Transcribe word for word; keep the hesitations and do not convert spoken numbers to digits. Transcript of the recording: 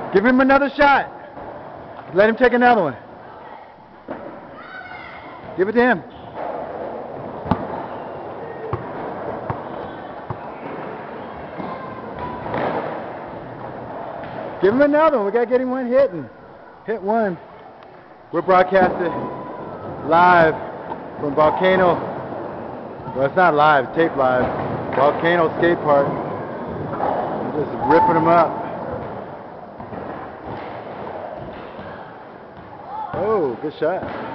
Give him another shot. Let him take another one. Give it to him. Give him another one. We gotta get him one hitting. Hit one. We're broadcasting live from Volcano. Well, it's not live, tape live. Volcano Skate Park. We're just ripping them up. Oh, good shot.